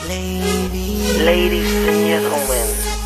Ladies and gentlemen,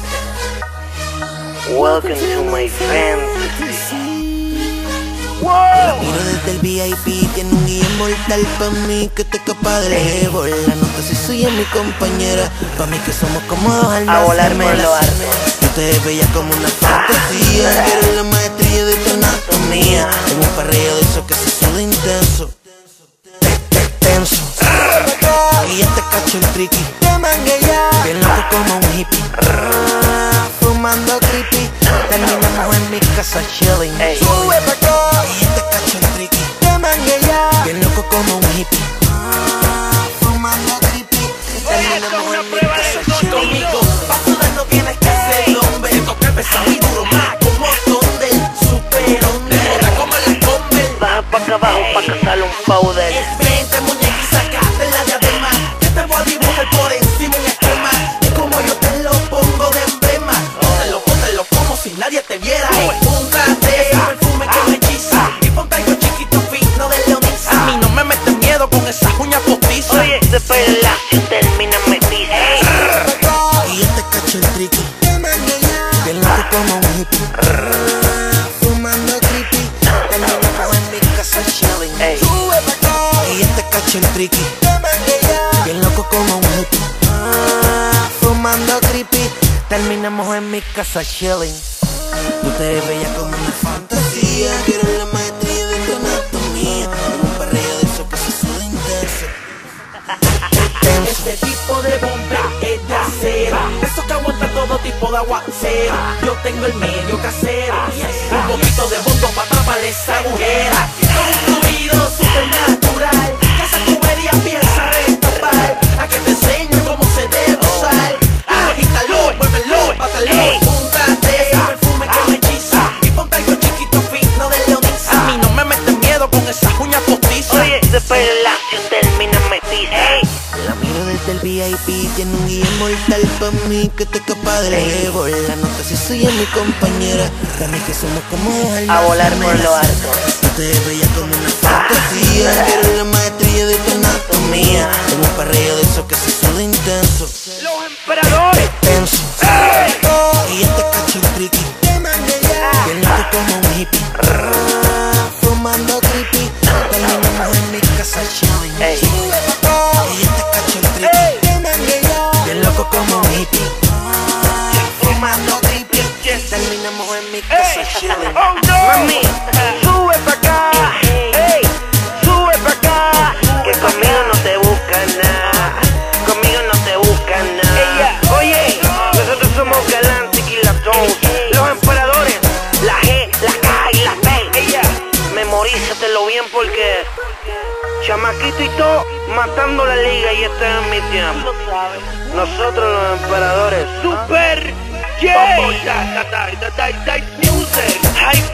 welcome to my fantasy. La miro desde el VIP, tiene un guía inmortal pa' mí que te escapa del ego. La nota si soy mi compañera, pa' mí que somos como dos almas. A volarme en lo alto. Tú te veías como una fantasía, eres la maestría de tu anatomía. En un parreo de eso que se suda intenso, tenso. Y ya te cacho el tricky, te manguea, bien loco como un hippie. Fumando creepy, terminamos en mi casa chilling. Sube pa' acá, y ya te cacho el tricky, te manguea, bien loco como un hippie. Fumando creepy, terminamos en mi casa chilling. Conmigo, pa' sudar no tienes que ser hombre. Siento que pesa muy duro, más como donde el super hombre. Como la come, Baja pa' acá abajo pa' cazarle un powder. vente muñeca y sacate la diadema, que te voy a dibujar por encima un esquema. Y como yo te lo pongo de emblema, póntelo como si nadie te viera. Púntate ese perfume que me hechiza, y ponte algo chiquito fino de leonisa. A mí no me metes miedo con esas uñas postizas. Oye, ese pelacio termina metiza. Y ya te cacho el tricky, bien loco como un hippie. Fumando creepy, terminamos en mi casa chilling. Sube pa' acá, y ya te cacho el tricky, bien loco como un hippie. Fumando creepy, terminamos en mi casa chilling. Tú te veías como una fantasía, quiero la maestría de tu anatomía. En un parreo de eso que se suda intenso. Este tipo de bomba es de acero, eso que aguanta todo tipo de aguacero. Yo tengo el medio casero, un poquito de bondo para tapar esa agujera. Con un fluido supernatural, que esa tubería empieza a destapar. A que te enseño cómo se debe usar. Agítalo, muévelo, bátalo. Púntate ese perfume que me hechiza, y ponte algo chiquito fino de leonisa. A mí no me metes miedo con esas uñas postizas. Oye, ese pelacio termina metiza. La miro desde el VIP, tiene un guía inmortal pa' mí que te escapa del ego. La nota si soy mi compañera, también que somos como dos almas. A volar por lo alto. Tú te veías como una fantasía, eres la maestría de tu anatomía. En un parreo de eso que se suda intenso, Los emperadores. tenso. Y ya te cacho el tricky, bien loco como un hippie. Fumando creepy, terminamos en mi casa chilling. Y ya te cacho el tricky, bien loco como un hippie. Fumando creepy, terminamos en mi casa chilling. Oh no, mami, sube pa' acá, ey, sube pa' acá, que conmigo no te buscan nada, conmigo no te buscan nada. Oye, nosotros somos Galantic y la Jones, los emperadores, la G, la K y la P. Memorízatelo bien porque chamaquito y todo matando la liga y este es mi tiempo. Nosotros los emperadores, Super J, Music, Hype